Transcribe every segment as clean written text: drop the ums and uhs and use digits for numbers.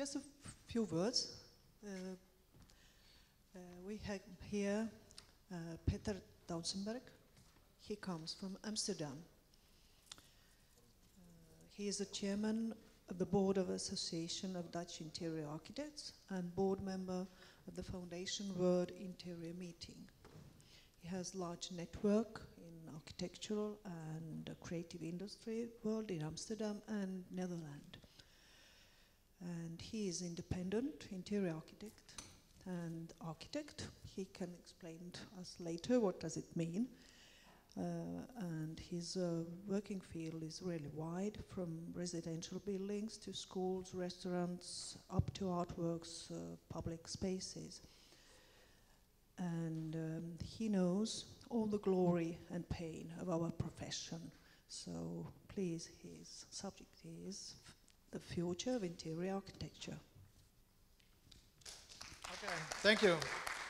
Just a few words. We have here Peter Doutsenberg. He comes from Amsterdam. He is the chairman of the board of Association of Dutch Interior Architects and board member of the Foundation World Interior Meeting. He has large network in architectural and creative industry world in Amsterdam and Netherlands. And he is independent interior architect and architect. He can explain to us later what does it mean. And his working field is really wide, from residential buildings to schools, restaurants, up to artworks, public spaces. And he knows all the glory and pain of our profession. So please, his subject is the future of interior architecture. Okay, thank you.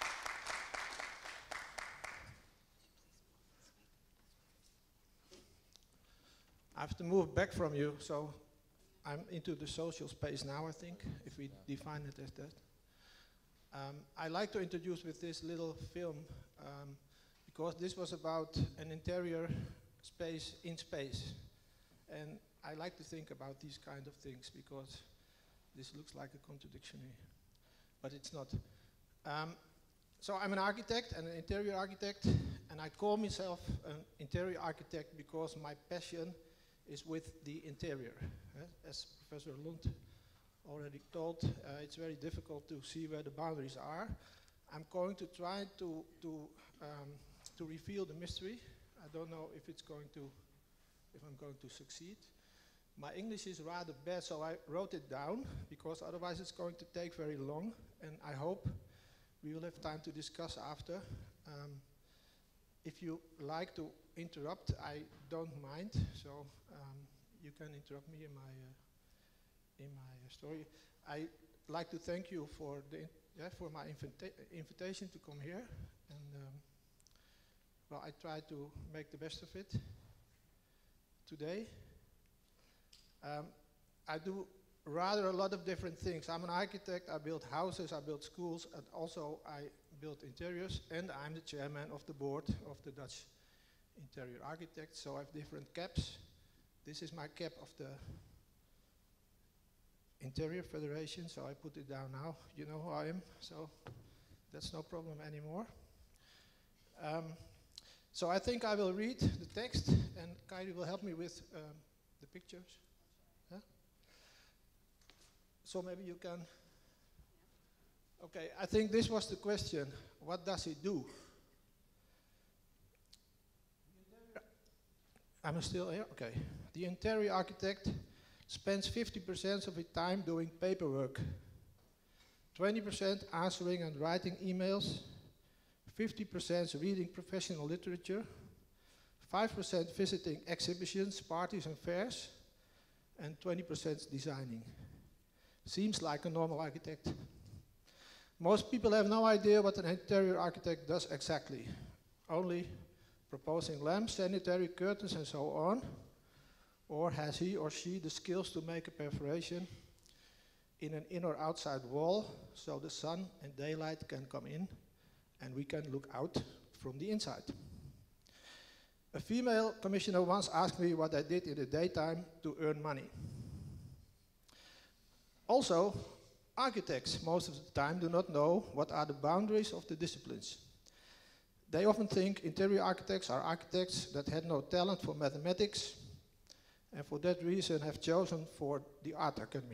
I have to move back from you, so I'm into the social space now, I think, if we define it as that. I like to introduce with this little film, because this was about an interior space in space. And I like to think about these kind of things, because this looks like a contradiction here, but it's not. So I'm an architect and an interior architect, and I call myself an interior architect because my passion is with the interior. As Professor Lund already told, it's very difficult to see where the boundaries are. I'm going to try to reveal the mystery. I don't know if I'm going to succeed. My English is rather bad, so I wrote it down, because otherwise it's going to take very long, and I hope we will have time to discuss after. If you like to interrupt, I don't mind, so you can interrupt me in my story. I like to thank you for my invitation to come here, and well, I try to make the best of it today. I do rather a lot of different things. I'm an architect. I build houses, I build schools, and also I build interiors, and I'm the chairman of the board of the Dutch Interior Architects, so I have different caps. This is my cap of the Interior Federation, so I put it down now. You know who I am, so that's no problem anymore. So I think I will read the text, and Kairi will help me with the pictures. Huh? So maybe you can. Okay, I think this was the question. What does it do? I'm still here? Okay. The interior architect spends 50% of his time doing paperwork, 20% answering and writing emails, 50% reading professional literature, 5% visiting exhibitions, parties and fairs, and 20% designing. Seems like a normal architect. Most people have no idea what an interior architect does exactly. Only proposing lamps, sanitary curtains and so on. Or has he or she the skills to make a perforation in an in or outside wall so the sun and daylight can come in and we can look out from the inside. A female commissioner once asked me what I did in the daytime to earn money. Also, architects most of the time do not know what are the boundaries of the disciplines. They often think interior architects are architects that had no talent for mathematics, and for that reason have chosen for the art academy.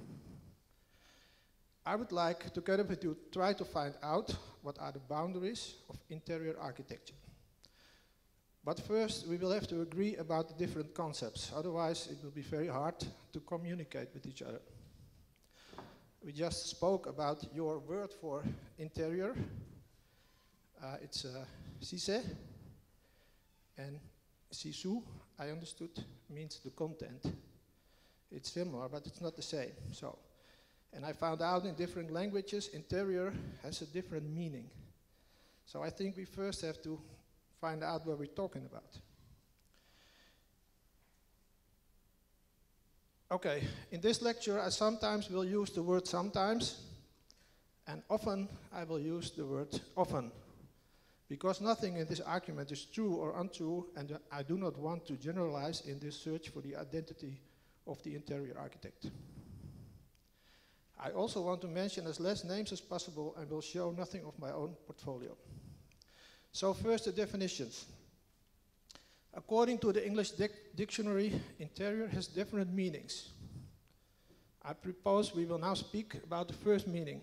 I would like, together with you, try to find out what are the boundaries of interior architecture. But first, we will have to agree about the different concepts, otherwise it will be very hard to communicate with each other. We just spoke about your word for interior. It's Cisse, and Sisu, I understood, means the content. It's similar, but it's not the same. So, and I found out in different languages, interior has a different meaning. So I think we first have to find out what we're talking about. Okay, in this lecture I sometimes will use the word sometimes, and often I will use the word often, because nothing in this argument is true or untrue, and I do not want to generalize in this search for the identity of the interior architect. I also want to mention as less names as possible and will show nothing of my own portfolio. So first, the definitions. According to the English dictionary, interior has different meanings. I propose we will now speak about the first meaning.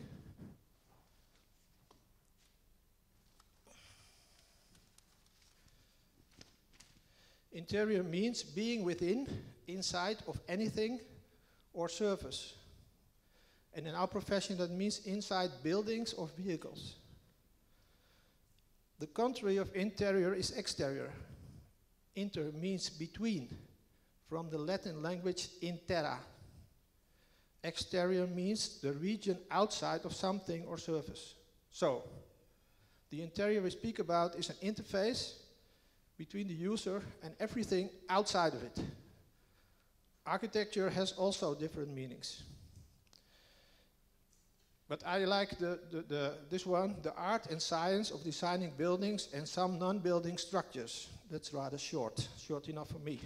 Interior means being within, inside of anything or surface. And in our profession that means inside buildings or vehicles. The contrary of interior is exterior. Inter means between, from the Latin language interra. Exterior means the region outside of something or surface. So, the interior we speak about is an interface between the user and everything outside of it. Architecture has also different meanings. But I like this one, the art and science of designing buildings and some non-building structures. That's rather short enough for me.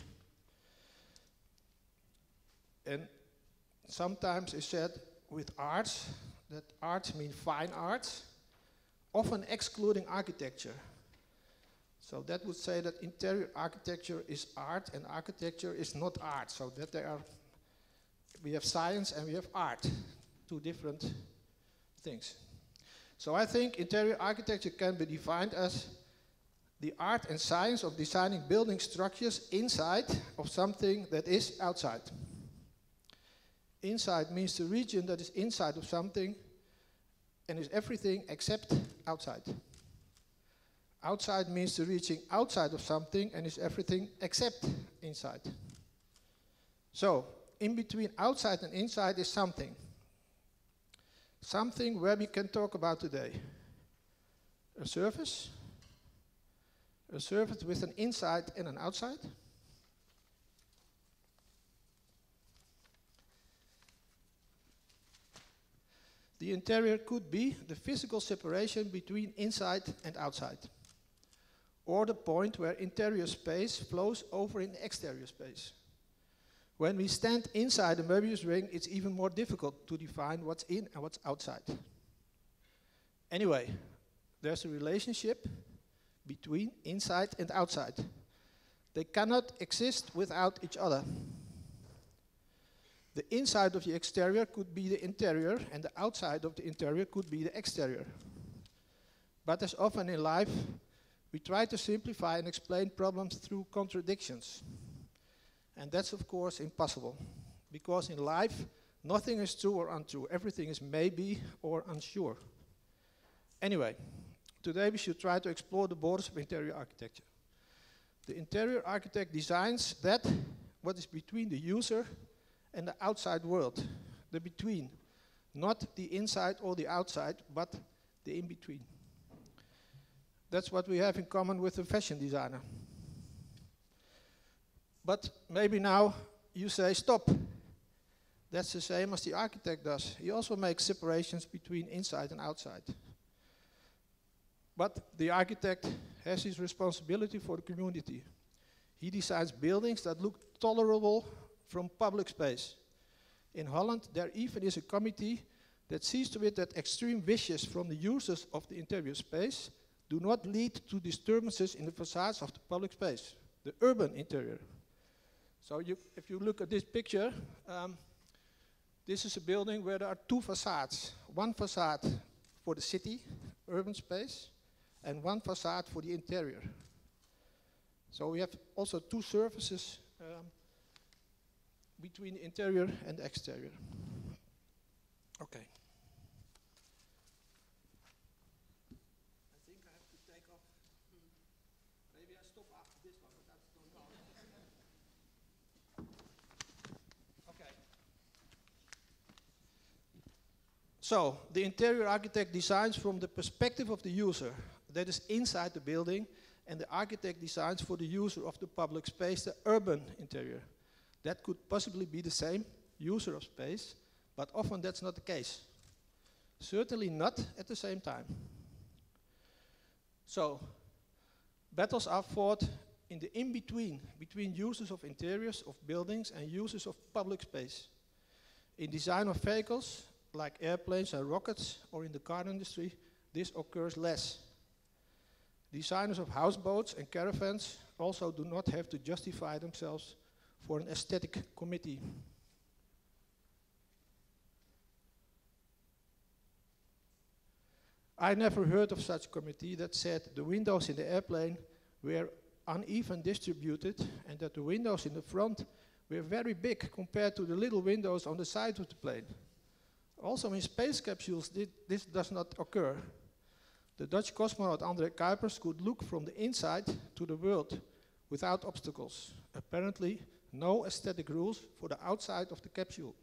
And sometimes it's said with arts, that arts mean fine arts, often excluding architecture. So that would say that interior architecture is art and architecture is not art. So that we have science and we have art, two different things. So I think interior architecture can be defined as the art and science of designing building structures inside of something that is outside. Inside means the region that is inside of something and is everything except outside. Outside means the region outside of something and is everything except inside. So, in between outside and inside is something. Something where we can talk about today. A surface with an inside and an outside. The interior could be the physical separation between inside and outside, or the point where interior space flows over in exterior space. When we stand inside a Möbius ring, it's even more difficult to define what's in and what's outside. Anyway, there's a relationship between inside and outside. They cannot exist without each other. The inside of the exterior could be the interior, and the outside of the interior could be the exterior. But as often in life, we try to simplify and explain problems through contradictions. And that's of course impossible, because in life, nothing is true or untrue. Everything is maybe or unsure. Anyway, today we should try to explore the borders of interior architecture. The interior architect designs that what is between the user and the outside world. The between, not the inside or the outside, but the in-between. That's what we have in common with a fashion designer. But maybe now you say, stop. That's the same as the architect does. He also makes separations between inside and outside. But the architect has his responsibility for the community. He designs buildings that look tolerable from public space. In Holland, there even is a committee that sees to it that extreme wishes from the users of the interior space do not lead to disturbances in the facades of the public space, the urban interior. So if you look at this picture, this is a building where there are two facades. One facade for the city, urban space, and one facade for the interior. So we have also two surfaces between the interior and the exterior. Okay. I think I have to take off. Maybe I stop after this one, but I don't know. Okay. So, the interior architect designs from the perspective of the user, that is inside the building, and the architect designs for the user of the public space, the urban interior. That could possibly be the same user of space, but often that's not the case. Certainly not at the same time. So, battles are fought in the in-between, between users of interiors of buildings and users of public space. In design of vehicles, like airplanes and rockets, or in the car industry, this occurs less. Designers of houseboats and caravans also do not have to justify themselves for an aesthetic committee. I never heard of such a committee that said the windows in the airplane were uneven distributed and that the windows in the front were very big compared to the little windows on the side of the plane. Also in space capsules this does not occur. The Dutch cosmonaut André Kuipers could look from the inside to the world without obstacles. Apparently no aesthetic rules for the outside of the capsule.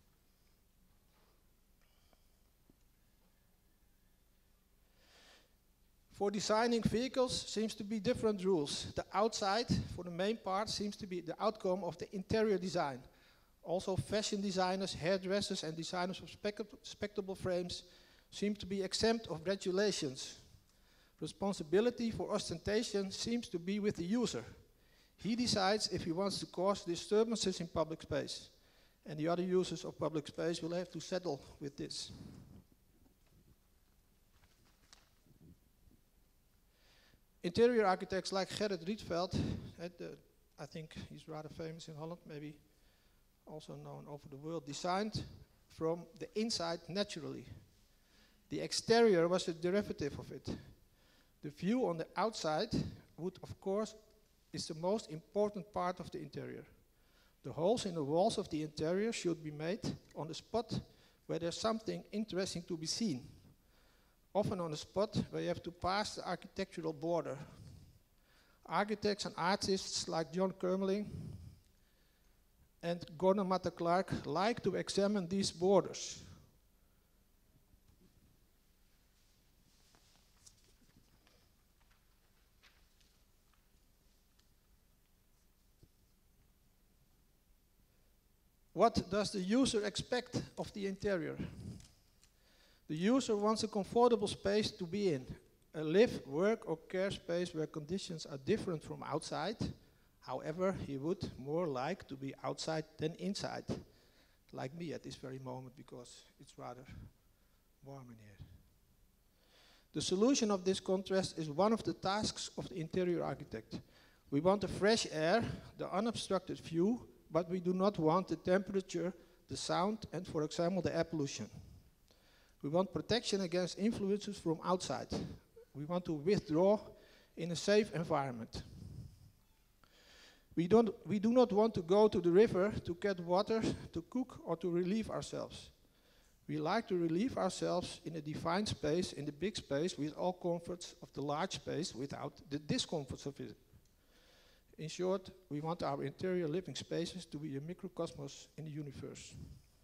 For designing vehicles seems to be different rules. The outside, for the main part, seems to be the outcome of the interior design. Also fashion designers, hairdressers and designers of spectacle frames seem to be exempt of regulations. Responsibility for ostentation seems to be with the user. He decides if he wants to cause disturbances in public space. And the other users of public space will have to settle with this. Interior architects like Gerrit Rietveld, I think he's rather famous in Holland, maybe also known over the world, designed from the inside naturally. The exterior was a derivative of it. The view on the outside would, of course, is the most important part of the interior. The holes in the walls of the interior should be made on the spot where there's something interesting to be seen. Often on a spot where you have to pass the architectural border. Architects and artists like John Kermeling and Gordon Matta Clark like to examine these borders. What does the user expect of the interior? The user wants a comfortable space to be in, a live, work or care space where conditions are different from outside. However, he would more like to be outside than inside, like me at this very moment because it's rather warm in here. The solution of this contrast is one of the tasks of the interior architect. We want the fresh air, the unobstructed view, but we do not want the temperature, the sound and, for example, the air pollution. We want protection against influences from outside. We want to withdraw in a safe environment. We do not want to go to the river to get water, to cook, or to relieve ourselves. We like to relieve ourselves in a defined space, in the big space, with all comforts of the large space without the discomforts of it. In short, we want our interior living spaces to be a microcosmos in the universe.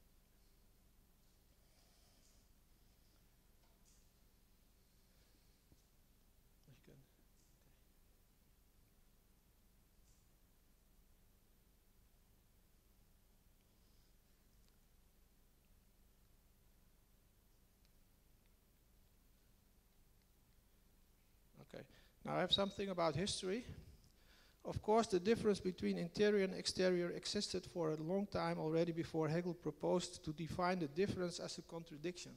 Okay, now I have something about history. Of course, the difference between interior and exterior existed for a long time already before Hegel proposed to define the difference as a contradiction.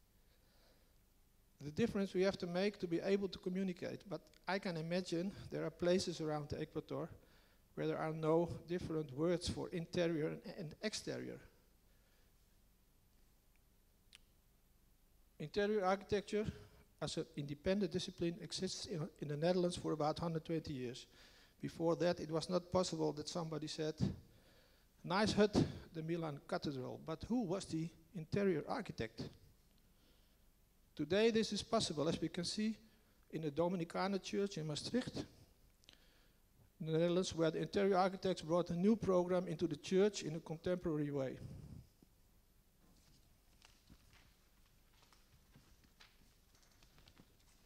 The difference we have to make to be able to communicate, but I can imagine there are places around the equator where there are no different words for interior and exterior. Interior architecture as an independent discipline exists in the Netherlands for about 120 years. Before that, it was not possible that somebody said, nice hut, the Milan Cathedral, but who was the interior architect? Today this is possible, as we can see in the Dominikaner Church in Maastricht, in the Netherlands, where the interior architects brought a new program into the church in a contemporary way.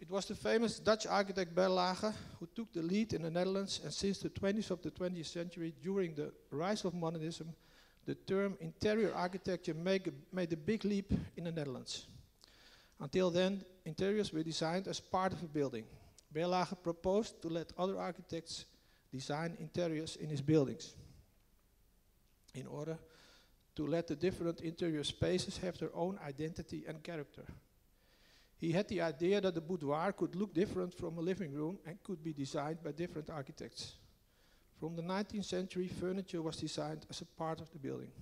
It was the famous Dutch architect Berlage who took the lead in the Netherlands, and since the 20s of the 20th century, during the rise of modernism, the term interior architecture made a big leap in the Netherlands. Until then, interiors were designed as part of a building. Berlage proposed to let other architects design interiors in his buildings in order to let the different interior spaces have their own identity and character. He had the idea that the boudoir could look different from a living room and could be designed by different architects. From the 19th century, furniture was designed as a part of the building.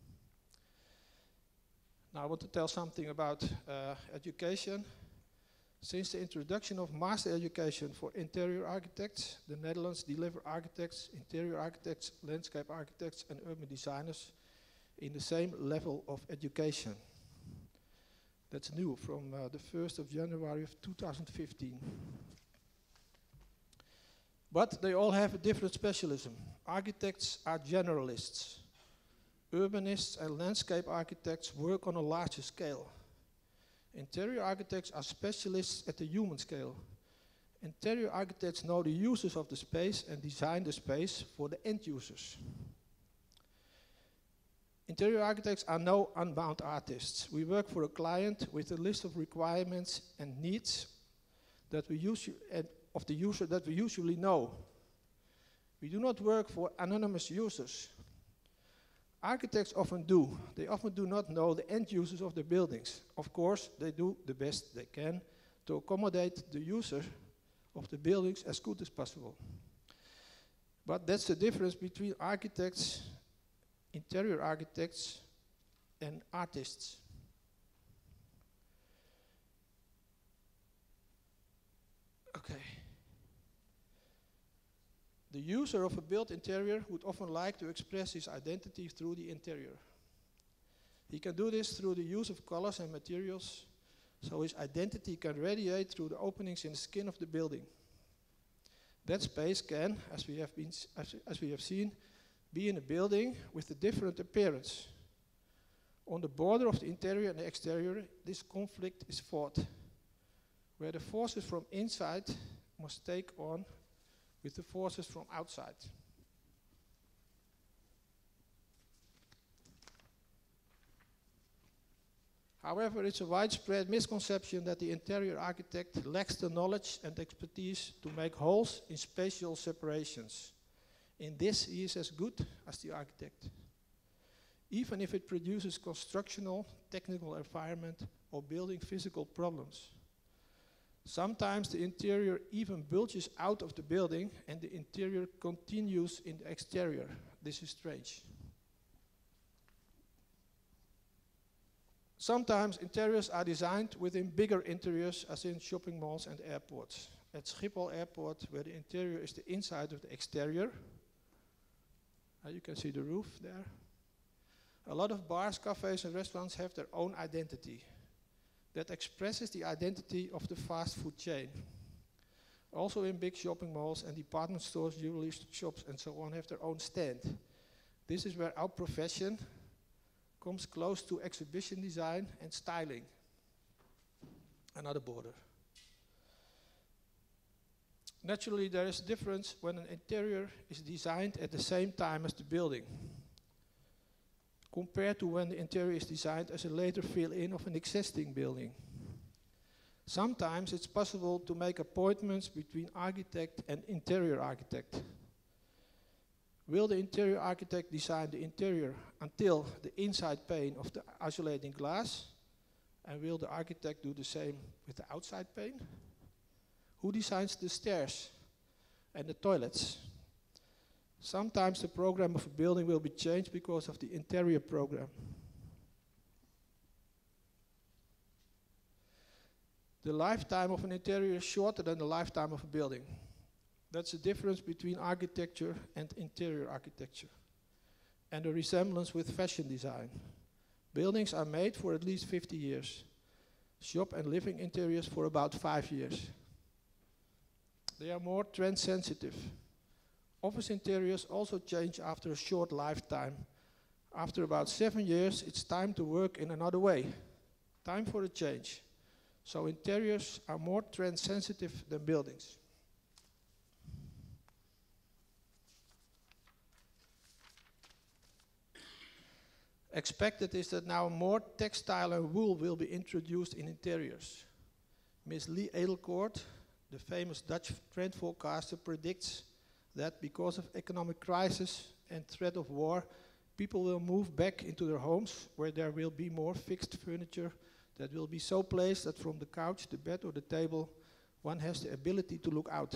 Now I want to tell something about education. Since the introduction of master education for interior architects, the Netherlands deliver architects, interior architects, landscape architects and urban designers in the same level of education. That's new from the 1st of January of 2015. But they all have a different specialism. Architects are generalists. Urbanists and landscape architects work on a larger scale. Interior architects are specialists at the human scale. Interior architects know the uses of the space and design the space for the end users. Interior architects are no unbound artists. We work for a client with a list of requirements and needs that we of the user that we usually know. We do not work for anonymous users. Architects often do. They often do not know the end users of their buildings. Of course, they do the best they can to accommodate the user of the buildings as good as possible. But that's the difference between architects, interior architects, and artists. Okay. The user of a built interior would often like to express his identity through the interior. He can do this through the use of colors and materials, so his identity can radiate through the openings in the skin of the building. That space can, as we have seen, be in a building with a different appearance. On the border of the interior and the exterior, this conflict is fought, where the forces from inside must take on with the forces from outside. However, it's a widespread misconception that the interior architect lacks the knowledge and expertise to make holes in spatial separations. In this, he is as good as the architect, even if it produces constructional, technical environment or building physical problems. Sometimes the interior even bulges out of the building and the interior continues in the exterior. This is strange. Sometimes interiors are designed within bigger interiors, as in shopping malls and airports. At Schiphol Airport, where the interior is the inside of the exterior, you can see the roof there. A lot of bars, cafes and restaurants have their own identity that expresses the identity of the fast food chain. Also in big shopping malls and department stores, jewelry shops and so on have their own stand. This is where our profession comes close to exhibition design and styling. Another border. Naturally, there is a difference when an interior is designed at the same time as the building, compared to when the interior is designed as a later fill-in of an existing building. Sometimes it's possible to make appointments between architect and interior architect. Will the interior architect design the interior until the inside pane of the isolating glass? And will the architect do the same with the outside pane? Who designs the stairs and the toilets? Sometimes the program of a building will be changed because of the interior program. The lifetime of an interior is shorter than the lifetime of a building. That's the difference between architecture and interior architecture, and the resemblance with fashion design. Buildings are made for at least 50 years. Shop and living interiors for about 5 years. They are more trend sensitive. Office interiors also change after a short lifetime. After about 7 years, it's time to work in another way. Time for a change. So interiors are more trend sensitive than buildings. Expected is that now more textile and wool will be introduced in interiors. Ms. Lee Edelkoort, the famous Dutch trend forecaster, predicts that because of economic crisis and threat of war, people will move back into their homes where there will be more fixed furniture that will be so placed that from the couch, the bed or the table, one has the ability to look out.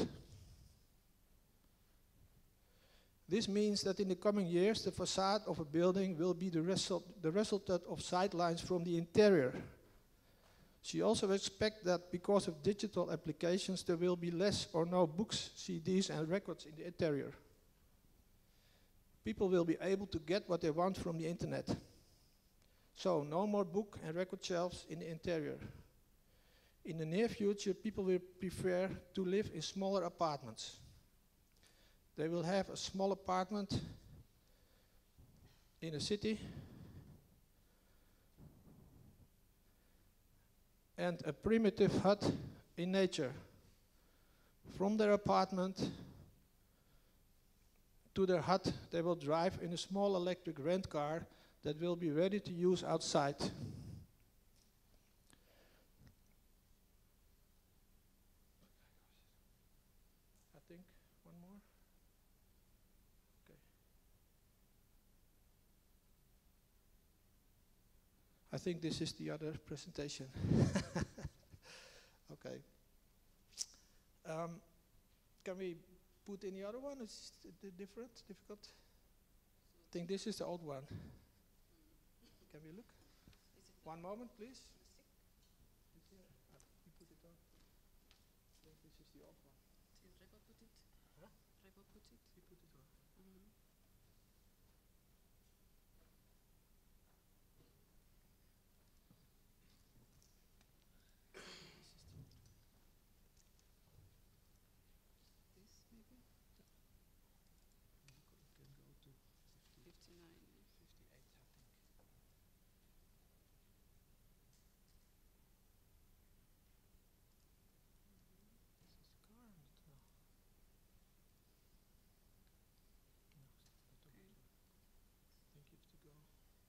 This means that in the coming years, the facade of a building will be the result of sightlines from the interior. She also expects that because of digital applications, there will be less or no books, CDs and records in the interior. People will be able to get what they want from the internet. So no more book and record shelves in the interior. In the near future, people will prefer to live in smaller apartments. They will have a small apartment in a city and a primitive hut in nature. From their apartment to their hut, they will drive in a small electric rent car that will be ready to use outside. I think one more. Okay. I think this is the other presentation. Okay. Can we put in the other one? Is it difficult? I think this is the old one. Can we look? One moment, please. You put it on. I think this is the old one. Rebel put it. Huh? Rebel put it. You put it on. This maybe? You can go to 59. 58, I think. Is this the car? No. No, that's not Okay. I think you have to go.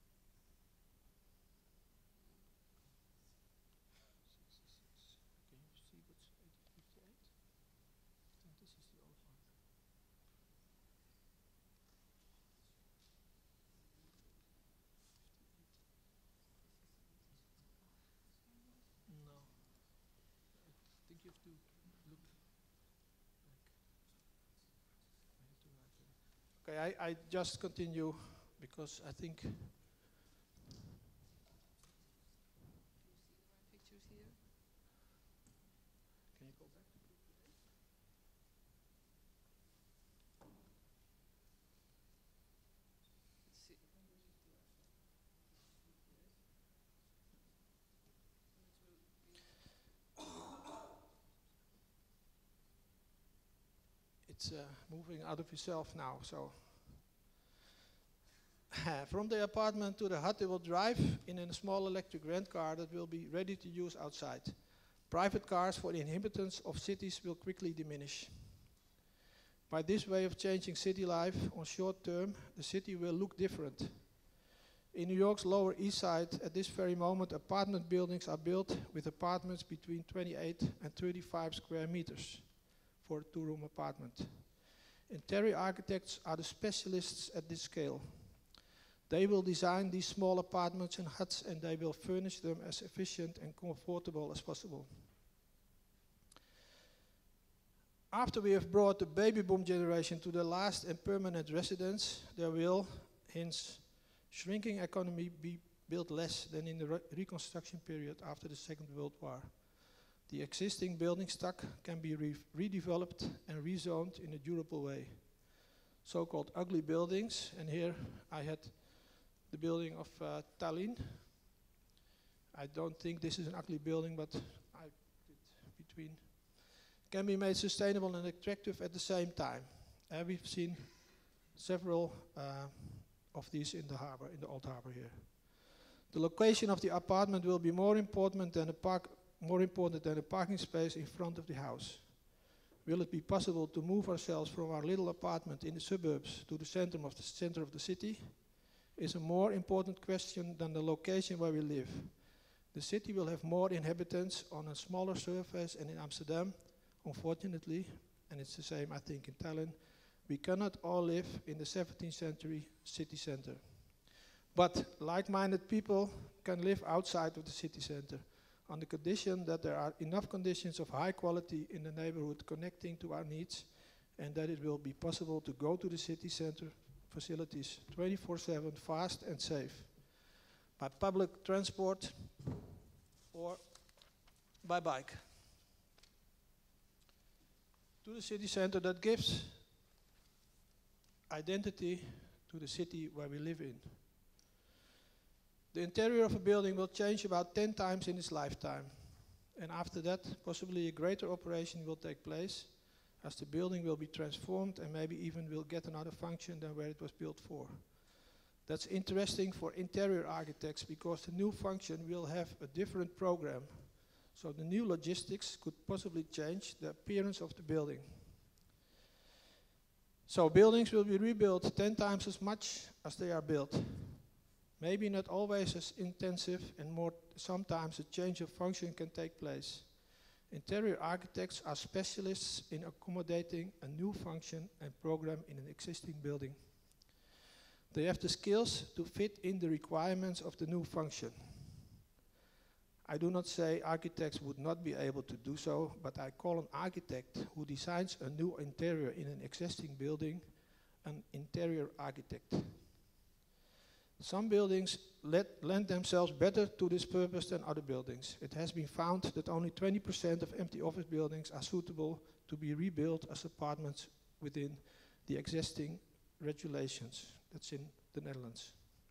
66. Can you see what's 58? I think this is the old one. No. I think you have to look back. I have to write it. Okay, I just continue because I think Do you see the right pictures here? can you go back? Let's see. It's moving out of yourself now, so. From the apartment to the hut, they will drive in a small electric rent car that will be ready to use outside. Private cars for the inhabitants of cities will quickly diminish. By this way of changing city life on short term, the city will look different. In New York's Lower East Side, at this very moment, apartment buildings are built with apartments between 28 and 35 square meters for a two-room apartment. Interior architects are the specialists at this scale. They will design these small apartments and huts, and they will furnish them as efficient and comfortable as possible. After we have brought the baby boom generation to the last and permanent residence, there will, hence, shrinking economy be built less than in the reconstruction period after the Second World War. The existing building stock can be redeveloped and rezoned in a durable way. So-called ugly buildings, and here I had the building of Tallinn. I don't think this is an ugly building, but I did between. Can be made sustainable and attractive at the same time. We've seen several of these in the harbor, in the old harbor here. The location of the apartment will be more important than the more important than a parking space in front of the house? Will it be possible to move ourselves from our little apartment in the suburbs to the center of the city? Is a more important question than the location where we live. The city will have more inhabitants on a smaller surface, and in Amsterdam, unfortunately, and it's the same I think in Tallinn, we cannot all live in the 17th century city center. But like-minded people can live outside of the city center on the condition that there are enough conditions of high quality in the neighborhood connecting to our needs, and that it will be possible to go to the city center facilities 24/7, fast and safe, by public transport or by bike. To the city center that gives identity to the city where we live in. The interior of a building will change about 10 times in its lifetime. And after that, possibly a greater operation will take place, as the building will be transformed and maybe even will get another function than where it was built for. That's interesting for interior architects because the new function will have a different program. So the new logistics could possibly change the appearance of the building. So buildings will be rebuilt 10 times as much as they are built. Maybe not always as intensive, and more sometimes a change of function can take place. Interior architects are specialists in accommodating a new function and program in an existing building. They have the skills to fit in the requirements of the new function. I do not say architects would not be able to do so, but I call an architect who designs a new interior in an existing building an interior architect. Some buildings lend themselves better to this purpose than other buildings. It has been found that only 20% of empty office buildings are suitable to be rebuilt as apartments within the existing regulations. That's in the Netherlands.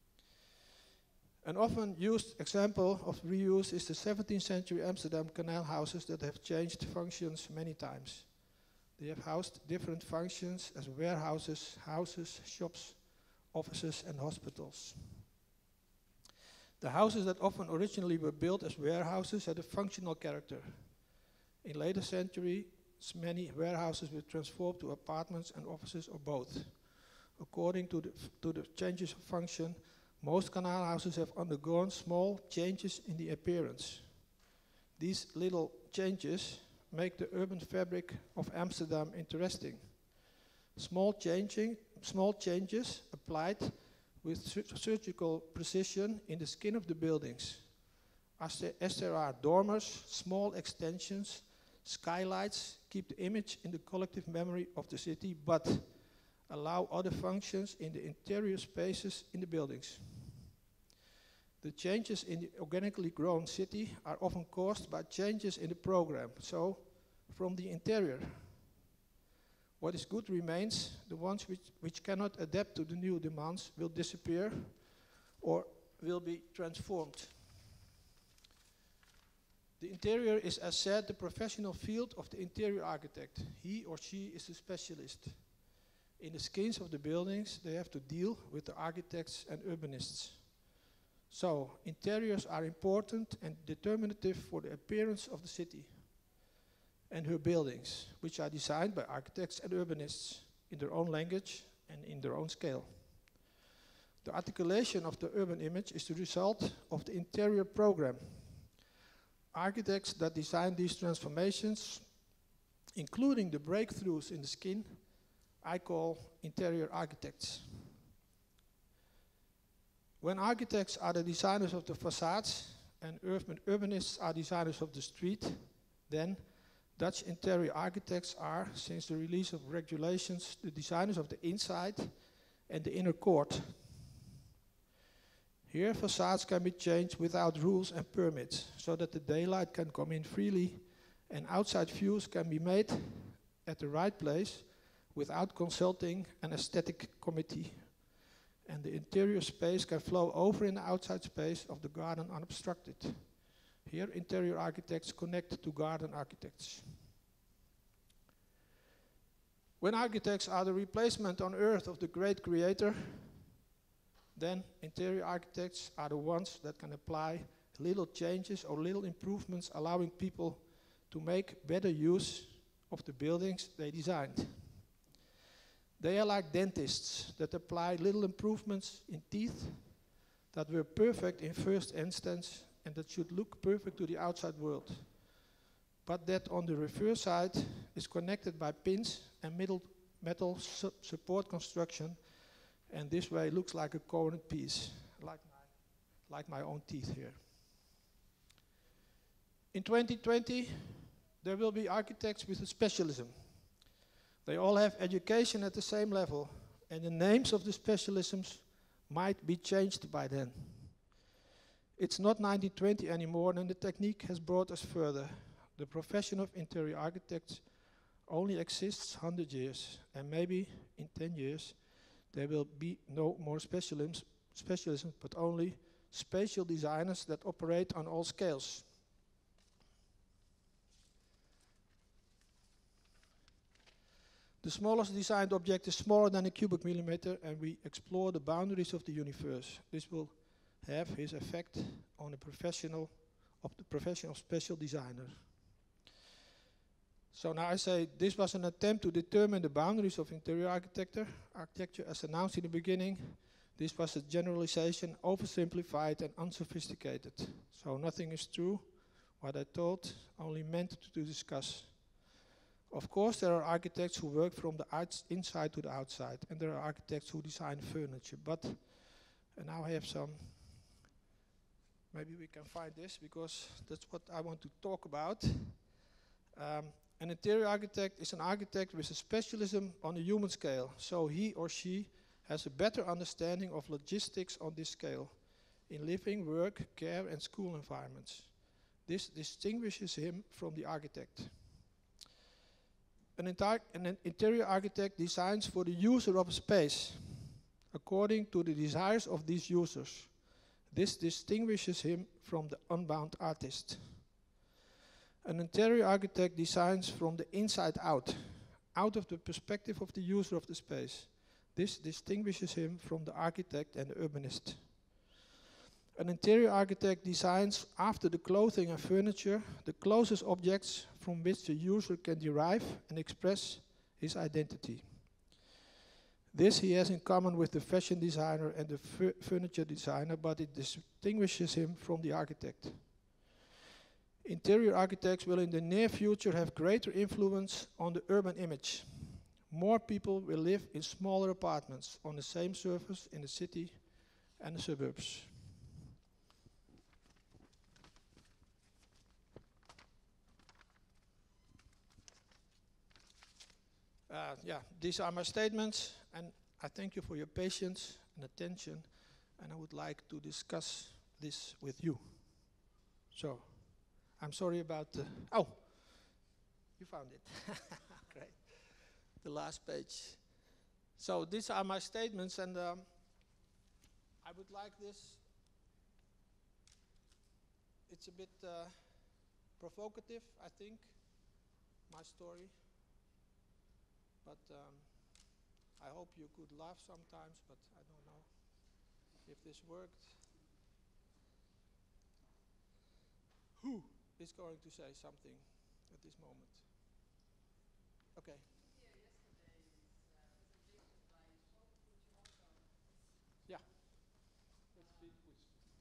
An often used example of reuse is the 17th century Amsterdam canal houses that have changed functions many times. They have housed different functions as warehouses, houses, shops, offices and hospitals. The houses that often originally were built as warehouses had a functional character. In later centuries, many warehouses were transformed to apartments and offices or both. According to the changes of function, most canal houses have undergone small changes in the appearance. These little changes make the urban fabric of Amsterdam interesting. Small changes applied with surgical precision in the skin of the buildings. As there are dormers, small extensions, skylights keep the image in the collective memory of the city, but allow other functions in the interior spaces in the buildings. The changes in the organically grown city are often caused by changes in the program, so from the interior. What is good remains. The ones which cannot adapt to the new demands will disappear or will be transformed. The interior is, as said, the professional field of the interior architect. He or she is a specialist. In the skins of the buildings, they have to deal with the architects and urbanists. So, interiors are important and determinative for the appearance of the city and her buildings, which are designed by architects and urbanists in their own language and in their own scale. The articulation of the urban image is the result of the interior program. Architects that design these transformations, including the breakthroughs in the skin, I call interior architects. When architects are the designers of the facades and urbanists are designers of the street, then Dutch interior architects are, since the release of regulations, the designers of the inside and the inner court. Here, facades can be changed without rules and permits, so that the daylight can come in freely and outside views can be made at the right place without consulting an aesthetic committee. And the interior space can flow over in the outside space of the garden unobstructed. Here, interior architects connect to garden architects. When architects are the replacement on earth of the great creator, then interior architects are the ones that can apply little changes or little improvements allowing people to make better use of the buildings they designed. They are like dentists that apply little improvements in teeth that were perfect in first instance and that should look perfect to the outside world, but that on the reverse side is connected by pins and metal support construction, and this way looks like a coherent piece, like my own teeth here. In 2020, there will be architects with a specialism. They all have education at the same level, and the names of the specialisms might be changed by then. It's not 1920 anymore, and the technique has brought us further. The profession of interior architects only exists 100 years, and maybe in 10 years there will be no more specialisms, but only spatial designers that operate on all scales. The smallest designed object is smaller than a cubic millimeter, and we explore the boundaries of the universe. This will have his effect on the professional spatial designer. So now I say this was an attempt to determine the boundaries of interior architecture. Architecture, as announced in the beginning, this was a generalization, oversimplified and unsophisticated. So nothing is true. What I told, only meant to discuss. Of course, there are architects who work from the inside to the outside, and there are architects who design furniture. But, and now I have some, maybe we can find this, because that's what I want to talk about. An interior architect is an architect with a specialism on a human scale, so he or she has a better understanding of logistics on this scale, in living, work, care and school environments. This distinguishes him from the architect. An interior architect designs for the user of a space, according to the desires of these users. This distinguishes him from the unbound artist. An interior architect designs from the inside out of the perspective of the user of the space. This distinguishes him from the architect and the urbanist. An interior architect designs after the clothing and furniture, the closest objects from which the user can derive and express his identity. This he has in common with the fashion designer and the furniture designer, but it distinguishes him from the architect. Interior architects will in the near future have greater influence on the urban image. More people will live in smaller apartments on the same surface in the city and the suburbs. These are my statements, and I thank you for your patience and attention, and I would like to discuss this with you. So, I'm sorry about the... Oh, you found it. Great. The last page. So, these are my statements, and I would like this... It's a bit provocative, I think, my story. But I hope you could laugh sometimes, but I don't know if this worked. Who is going to say something at this moment? Okay. Yeah. Let's speak with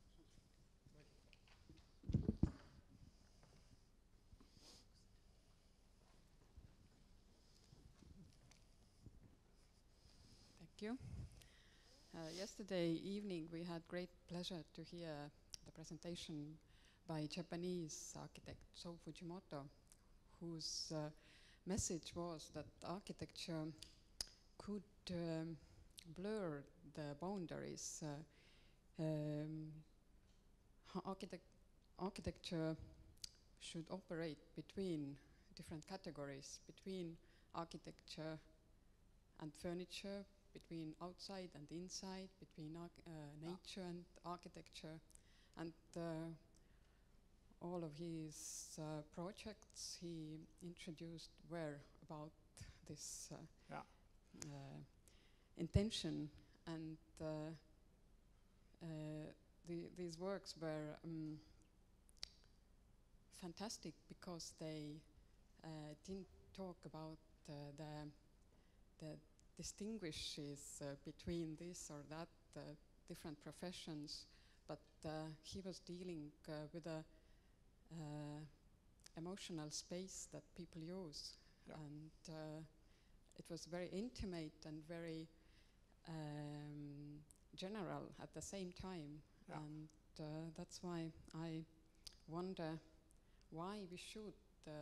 Thank you. Yesterday evening we had great pleasure to hear the presentation by Japanese architect So Fujimoto, whose message was that architecture could blur the boundaries. Architecture should operate between different categories, between architecture and furniture, between outside and inside, between nature and architecture, and all of his projects he introduced were about this intention, and these works were fantastic because they didn't talk about the distinguishes between this or that different professions, but he was dealing with a emotional space that people use, Yeah. and it was very intimate and very general at the same time, Yeah. and that's why I wonder why we should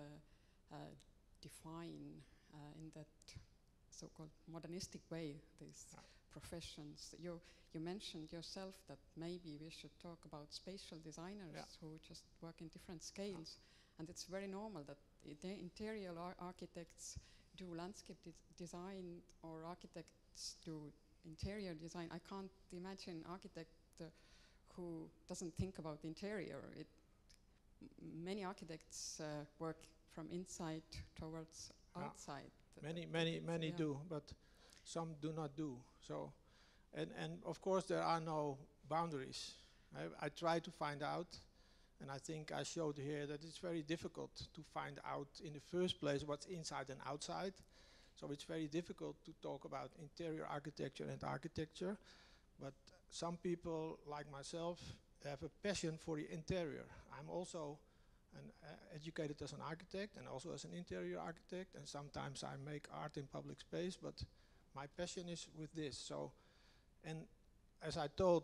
define in that so-called modernistic way these Yeah. professions. You mentioned yourself that maybe we should talk about spatial designers Yeah. who just work in different scales, and it's very normal that the interior architects do landscape design or architects do interior design. I can't imagine architect who doesn't think about interior. Many architects work from inside towards Yeah. outside. Many Yeah. do, but some do not do. So, and of course there are no boundaries. I try to find out, and I think I showed here that it's very difficult to find out in the first place what's inside and outside. So it's very difficult to talk about interior architecture and architecture. But some people, like myself, have a passion for the interior. I'm also educated as an architect and also as an interior architect, and sometimes I make art in public space, but my passion is with this. So, and as I told,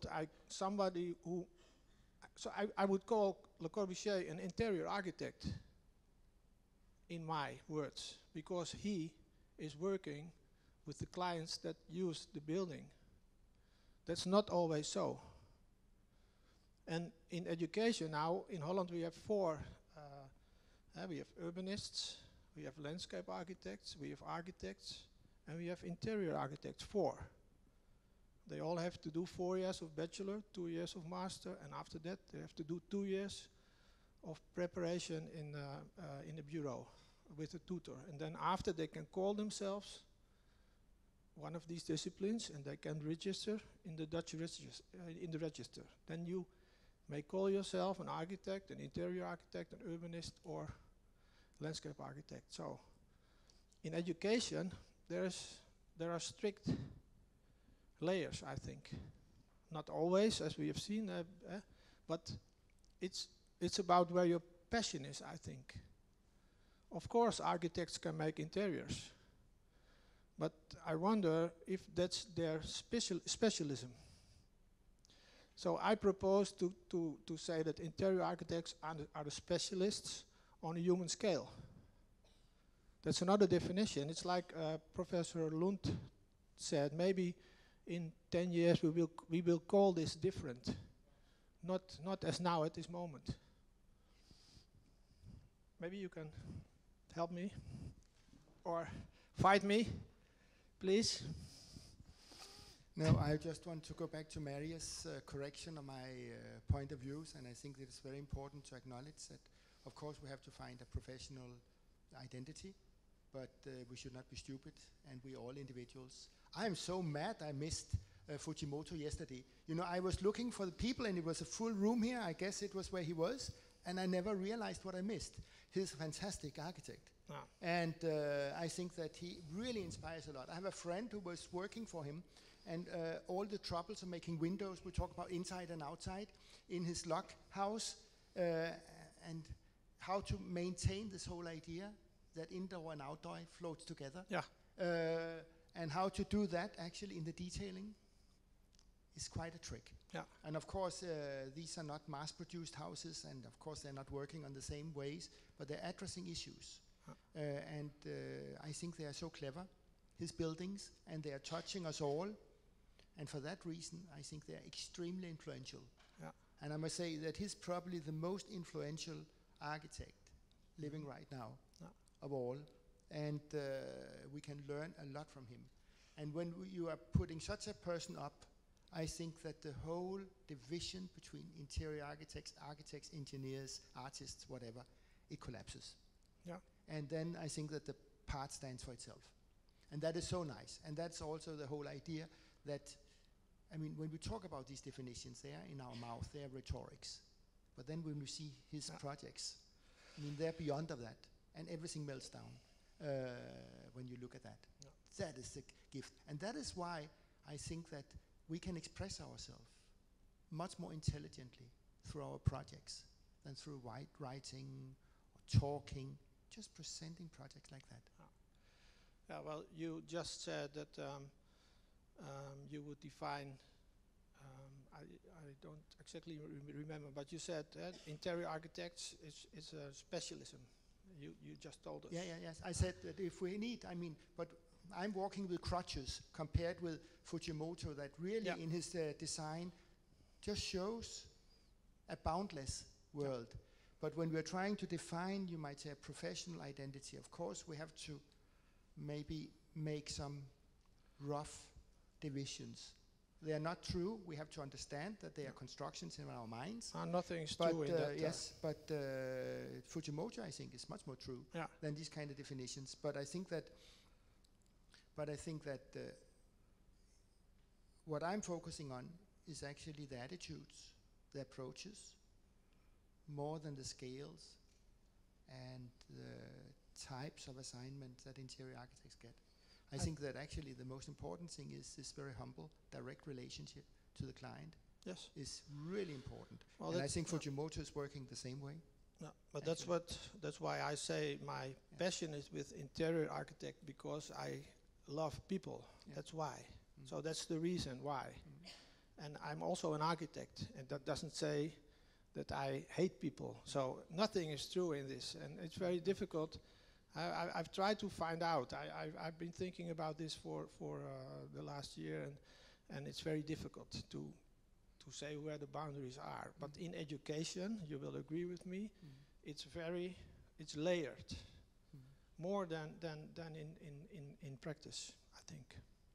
I would call Le Corbusier an interior architect in my words, because he is working with the clients that use the building. That's not always so. And in education now, in Holland we have four. We have urbanists, we have landscape architects, we have architects, and we have interior architects, 4. They all have to do 4 years of bachelor, 2 years of master, and after that they have to do 2 years of preparation in a bureau with a tutor. And then after they can call themselves one of these disciplines, and they can register in the Dutch register. Then you may call yourself an architect, an interior architect, an urbanist, or landscape architect. So, in education, there are strict layers, I think. Not always, as we have seen, but it's about where your passion is, I think. Of course, architects can make interiors, but I wonder if that's their specialism. So I propose to say that interior architects are the specialists on a human scale. That's another definition. It's like Professor Lund said, maybe in 10 years we will call this different, not as now at this moment. Maybe you can help me or fight me, please. No, I just want to go back to Maria's correction of my point of views, and I think that it's very important to acknowledge that, of course, we have to find a professional identity, but we should not be stupid, and we're all individuals. I am so mad I missed Fujimoto yesterday. You know, I was looking for the people, and it was a full room here. I guess it was where he was, and I never realized what I missed. He's a fantastic architect. Ah. And I think that he really inspires a lot. I have a friend who was working for him, and all the troubles of making windows, we talk about inside and outside, in his log house, and how to maintain this whole idea that indoor and outdoor floats together. Yeah. And how to do that actually in the detailing is quite a trick. Yeah. And of course, these are not mass-produced houses, and of course they're not working on the same ways, but they're addressing issues. And I think they are so clever, his buildings, and they are touching us all. And for that reason, I think they are extremely influential. Yeah. And I must say that he's probably the most influential architect living right now of all. And we can learn a lot from him. And when you are putting such a person up, I think that the whole division between interior architects, engineers, artists, whatever, it collapses. Yeah. And then I think that the part stands for itself. And that is so nice. And that's also the whole idea that, I mean, when we talk about these definitions, they are in our mouth, they are rhetorics. But then when we see his projects, I mean, they're beyond of that, and everything melts down when you look at that. Yeah. That is the gift, and that is why I think that we can express ourselves much more intelligently through our projects than through writing or talking, just presenting projects like that. Yeah, well, you just said that you would define, I don't exactly remember, but you said that interior architects is a specialism. You just told us. Yes. I said that if we need, but I'm walking with crutches compared with Fujimoto that really in his design just shows a boundless world. But when we're trying to define, you might say, a professional identity, of course we have to maybe make some rough divisions. They are not true. We have to understand that they are constructions in our minds. Nothing is true in that. Yes, but Fujimoto, I think, is much more true than these kind of definitions. But I think that what I'm focusing on is actually the attitudes, the approaches, more than the scales and the types of assignment that interior architects get. I think that actually the most important thing is this very humble, direct relationship to the client. Yes, is really important. Well, and I think Fujimoto is working the same way. No, but that's why I say my passion is with interior architect, because I love people. Yeah. That's why. So that's the reason why. And I'm also an architect, and that doesn't say that I hate people. So nothing is true in this, and it's very difficult. I've tried to find out. I've been thinking about this for the last year, and it's very difficult to say where the boundaries are. But in education, you will agree with me, it's layered, more than in practice, I think.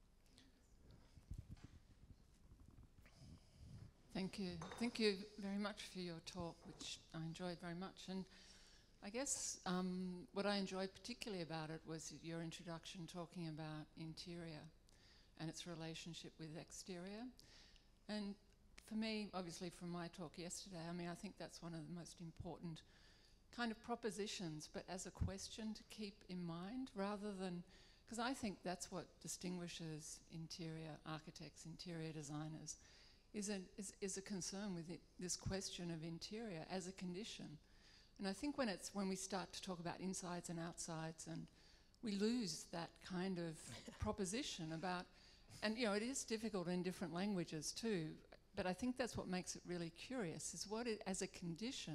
Thank you. Thank you very much for your talk, which I enjoyed very much. And I guess what I enjoyed particularly about it was your introduction talking about interior and its relationship with exterior. And for me, obviously from my talk yesterday, I think that's one of the most important kind of propositions, but as a question to keep in mind rather than, because I think that's what distinguishes interior architects, interior designers, is a concern with this question of interior as a condition. And I think when we start to talk about insides and outsides, and we lose that kind of proposition about, and it is difficult in different languages too, but I think that's what makes it really curious, is what it, as a condition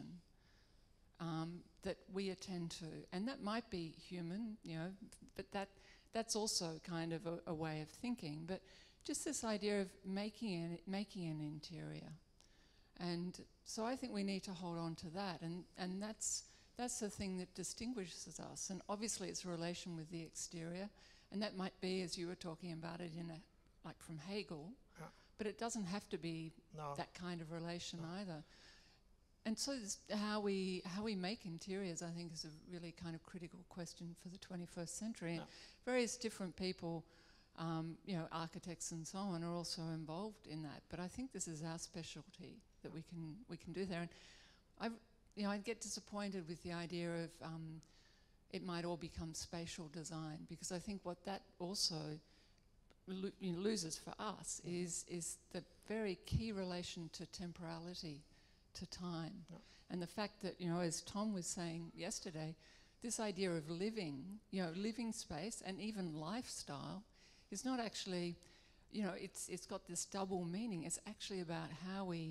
that we attend to. And that might be human, but that's also kind of a way of thinking. But just this idea of making an interior. And so I think we need to hold on to that, and that's the thing that distinguishes us. And obviously it's a relation with the exterior, and that might be, as you were talking about it, like from Hegel, but it doesn't have to be that kind of relation either. And so how we make interiors, I think, is a really kind of critical question for the 21st century. And various different people, architects and so on, are also involved in that. But I think this is our specialty that we can do there. And I get disappointed with the idea of it might all become spatial design, because I think what that also loses for us is the very key relation to temporality, to time. And the fact that, as Tom was saying yesterday, this idea of living space and even lifestyle is not actually, it's got this double meaning. It's actually about how we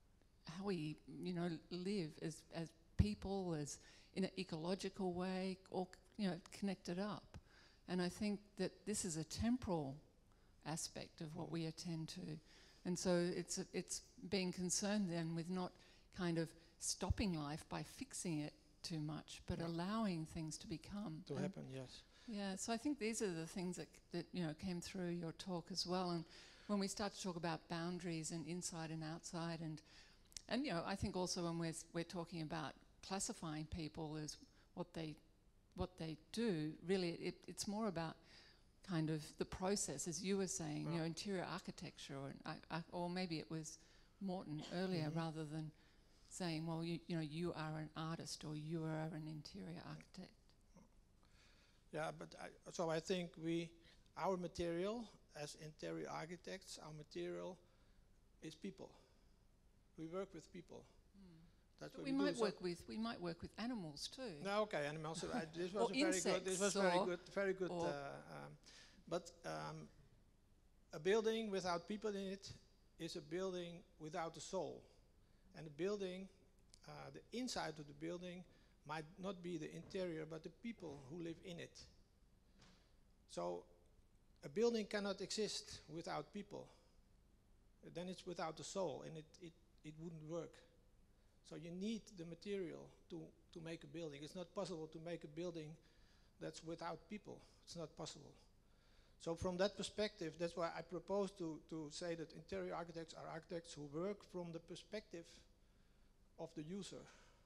live as people, as in an ecological way, all connected up. And I think that this is a temporal aspect of what we attend to. And so it's being concerned then with not kind of stopping life by fixing it too much, but allowing things to become. To happen, yes. Yeah, so I think these are the things that came through your talk as well. And when we start to talk about boundaries and inside and outside, and I think also when we're talking about classifying people as what they do, really it's more about kind of the process, as you were saying, interior architecture, or maybe it was Morten earlier, rather than saying, well, you are an artist or you are an interior architect. Yeah, but I think our material as interior architects, our material is people. We work with people. That's But what we do. might So we might work with animals too. no, okay, animals. So this Or was a very good. This was insects very good. or But a building without people in it is a building without a soul, and a building, the inside of the building might not be the interior, but the people who live in it. So a building cannot exist without people. Then it's without the soul, and it wouldn't work. So you need the material to make a building. It's not possible to make a building that's without people. It's not possible. So from that perspective, that's why I propose to say that interior architects are architects who work from the perspective of the user,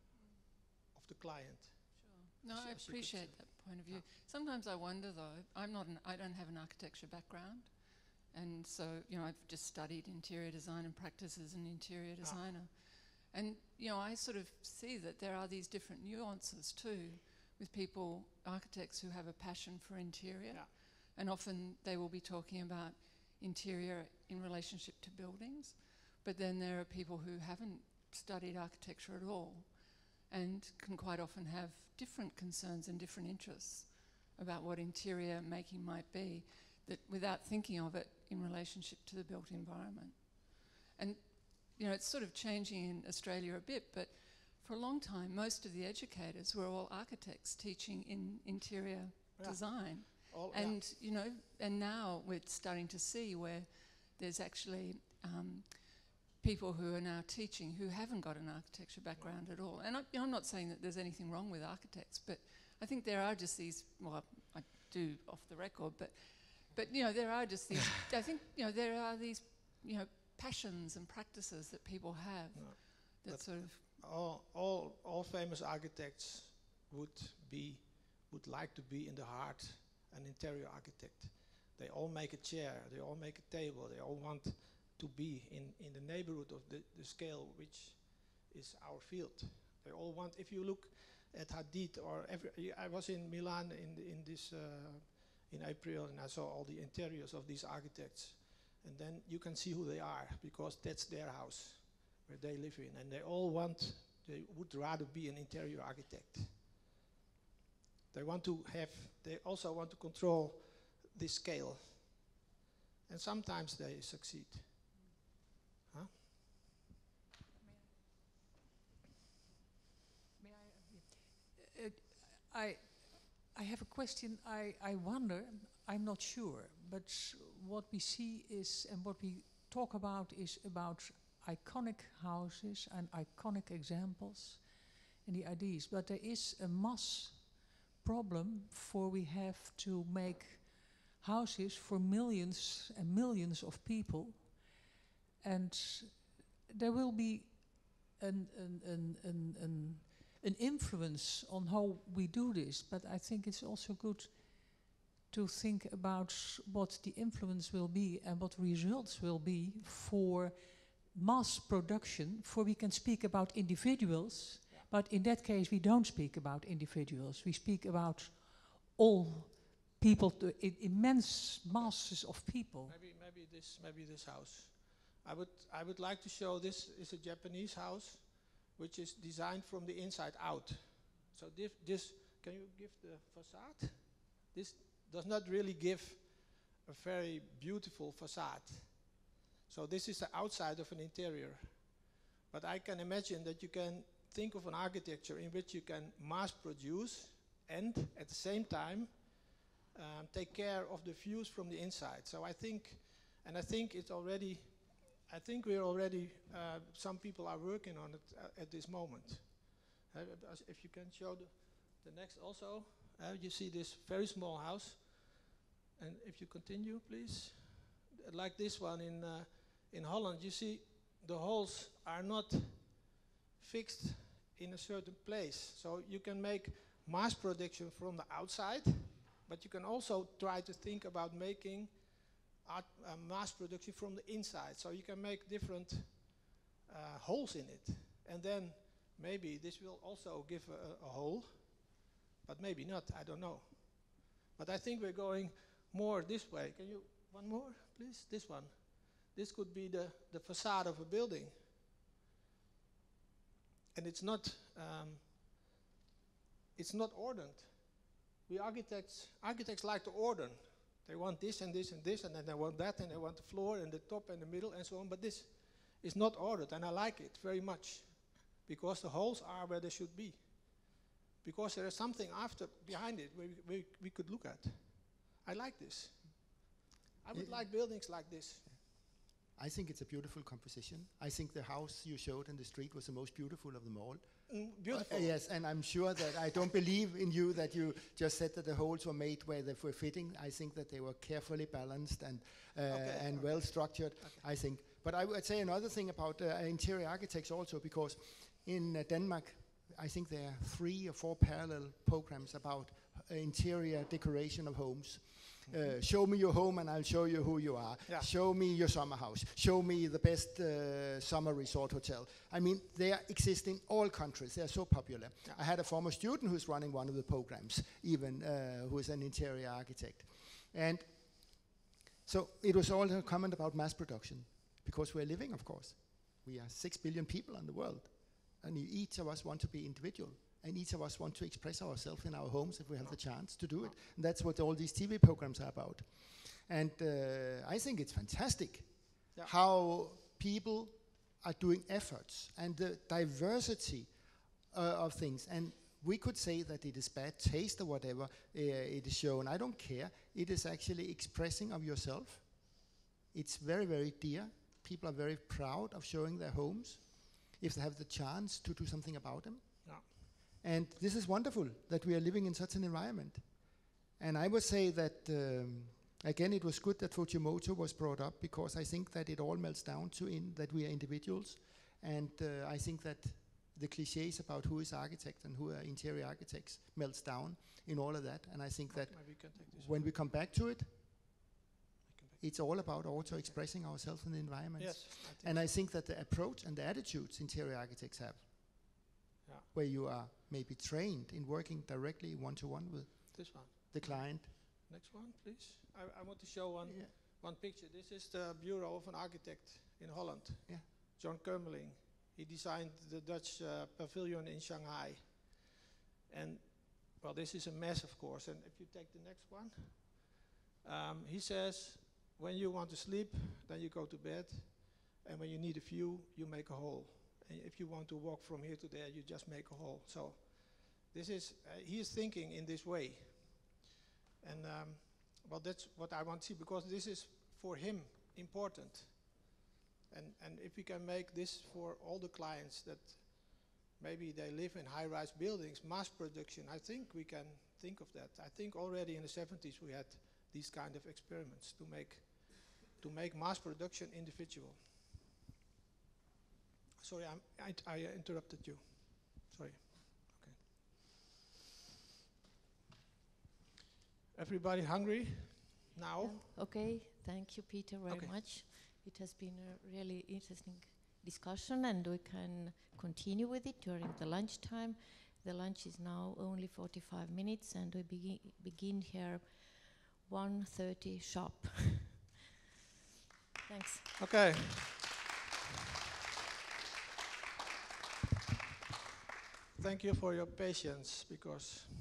of the client. No, I appreciate that point of view. Sometimes I wonder, though, I don't have an architecture background, and so I've just studied interior design and practice as an interior designer, and I sort of see that there are these different nuances too, with people, architects who have a passion for interior, and often they will be talking about interior in relationship to buildings, but then there are people who haven't studied architecture at all, and can quite often have different concerns and different interests about what interior making might be, that without thinking of it in relationship to the built environment. And it's sort of changing in Australia a bit, but for a long time most of the educators were all architects teaching in interior design. And now we're starting to see where there's actually people who are now teaching who haven't got an architecture background at all. And I'm not saying that there's anything wrong with architects, but I think there are just these, well, I do off the record, but there are just these, I think, there are these, passions and practices that people have that sort of... All famous architects would like to be in the heart an interior architect. They all make a chair, they all make a table, they all want to be in the neighborhood of the scale which is our field. They all want, if you look at Hadid or I was in Milan in April, and I saw all the interiors of these architects, and then you can see who they are, because that's their house where they live in, and they would rather be an interior architect. They also want to control this scale, and sometimes they succeed. Huh? I have a question. I wonder, I'm not sure, but what we see is, and what we talk about is about iconic houses and iconic examples and the ideas, but there is a mass problem for we have to make houses for millions and millions of people, and there will be an influence on how we do this, but I think it's also good to think about what the influence will be and what results will be for mass production, for we can speak about individuals, but in that case we don't speak about individuals, we speak about all people, immense masses of people. Maybe this house. I would like to show, this is a Japanese house which is designed from the inside out. So this, can you give the facade? This does not really give a very beautiful facade. So this is the outside of an interior. But I can imagine that you can think of an architecture in which you can mass produce and at the same time take care of the views from the inside. So I think we're already, some people are working on it at this moment. If you can show the next also, you see this very small house. And if you continue, please. Like this one in Holland, you see the holes are not fixed in a certain place. So you can make mass production from the outside, but you can also try to think about making mass production from the inside. So you can make different holes in it. and then maybe this will also give a hole, but maybe not, I don't know. But I think we're going more this way. Can you, one more, please? This one. This could be the facade of a building. And it's not ordered. We architects like to order. They want this and this and this, and then they want that, and they want the floor and the top and the middle and so on. But this is not ordered, and I like it very much, because the holes are where they should be. Because there is something behind it we could look at. I like this. I would like buildings like this. I think it's a beautiful composition. I think the house you showed in the street was the most beautiful of them all. Beautiful. Yes, and I'm sure that I don't believe in you that you just said that the holes were made where they were fitting. I think that they were carefully balanced and well structured, I think. But I would say another thing about interior architects also, because in Denmark, I think there are 3 or 4 parallel programs about interior decoration of homes. Show me your home and I'll show you who you are. Yeah. Show me your summer house. Show me the best summer resort hotel. I mean, they exist in all countries. They are so popular. Yeah. I had a former student who's running one of the programs, even who is an interior architect. And so it was all a comment about mass production, because we're living, of course. We are 6 billion people in the world, and each of us want to be individual. And each of us want to express ourselves in our homes if we have the chance to do it. And that's what all these TV programs are about. And I think it's fantastic how people are doing efforts and the diversity of things. And we could say that it is bad taste or whatever it is shown. I don't care. It is actually expressing of yourself. It's very, very dear. People are very proud of showing their homes if they have the chance to do something about them. And this is wonderful that we are living in such an environment. And I would say that, again, it was good that Fujimoto was brought up, because I think that it all melts down to that we are individuals. And I think that the cliches about who is architect and who are interior architects melts down in all of that. And I think that when we come back to it, it's all about also expressing ourselves in the environment. Yes, I think that the approach and the attitudes interior architects have, where you are maybe trained in working directly one-to-one with the client. Next one, please. I want to show one picture. This is the Bureau of an Architect in Holland. Yeah. John Kermeling. He designed the Dutch pavilion in Shanghai. And, well, this is a mess, of course. And if you take the next one, he says, when you want to sleep, then you go to bed. And when you need a view, you make a hole. If you want to walk from here to there, you just make a hole. So this is, he is thinking in this way. And well, that's what I want to see, because this is for him important. And if we can make this for all the clients that maybe they live in high-rise buildings, mass production, I think we can think of that. I think already in the 70s we had these kind of experiments to make mass production individual. Sorry, I interrupted you. Sorry. Okay. Everybody hungry now? Okay, thank you, Peter, very much. It has been a really interesting discussion, and we can continue with it during the lunchtime. The lunch is now only 45 minutes, and we begin here 1:30 sharp. Thanks. Okay. Thank you for your patience, because